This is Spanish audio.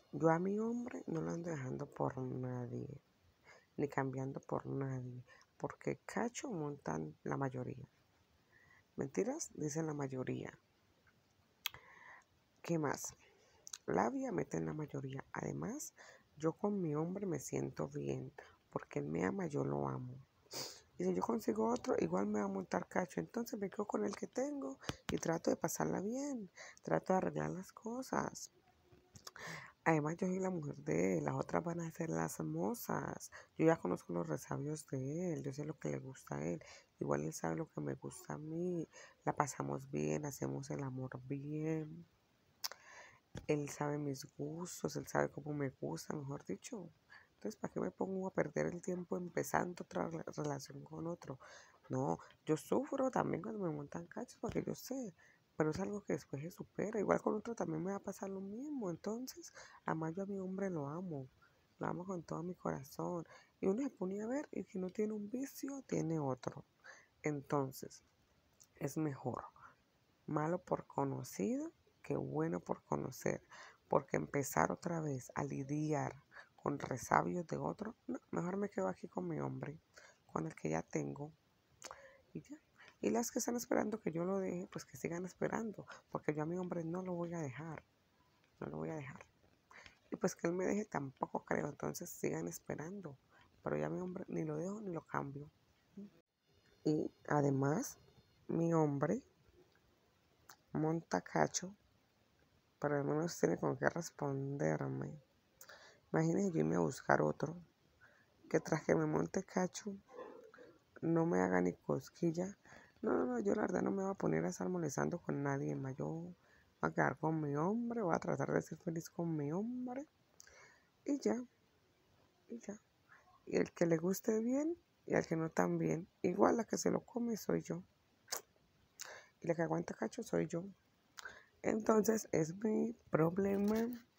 Yo a mi hombre no lo ando dejando por nadie, ni cambiando por nadie, porque cacho montan la mayoría. Mentiras dicen la mayoría. ¿Qué más? Labia meten la mayoría. Además, yo con mi hombre me siento bien, porque él me ama, yo lo amo. Y si yo consigo otro, igual me va a montar cacho. Entonces me quedo con el que tengo y trato de pasarla bien, trato de arreglar las cosas. Además, yo soy la mujer de él, las otras van a ser las mozas. Yo ya conozco los resabios de él, yo sé lo que le gusta a él. Igual él sabe lo que me gusta a mí. La pasamos bien, hacemos el amor bien. Él sabe mis gustos, él sabe cómo me gusta, mejor dicho. Entonces, ¿para qué me pongo a perder el tiempo empezando otra relación con otro? No, yo sufro también cuando me montan cachos porque yo sé, pero es algo que después se supera. Igual con otro también me va a pasar lo mismo. Entonces, además yo a mi hombre lo amo con todo mi corazón. Y uno se pone a ver y si no tiene un vicio, tiene otro. Entonces, es mejor malo por conocido que bueno por conocer, porque empezar otra vez a lidiar con resabios de otro, no, mejor me quedo aquí con mi hombre, con el que ya tengo y ya. Y las que están esperando que yo lo deje, pues que sigan esperando, porque yo a mi hombre no lo voy a dejar, no lo voy a dejar. Y pues que él me deje tampoco creo, entonces sigan esperando, pero ya mi hombre ni lo dejo ni lo cambio. Y además, mi hombre monta cacho, pero al menos tiene con qué responderme. Imagínese yo irme a buscar otro, que tras que me monte cacho, no me haga ni cosquilla. No, yo la verdad no me voy a poner a estar molestando con nadie más. Yo voy a quedar con mi hombre, voy a tratar de ser feliz con mi hombre. Y ya, y ya. Y el que le guste bien y al que no tan bien. Igual la que se lo come soy yo. Y la que aguanta cacho soy yo. Entonces es mi problema.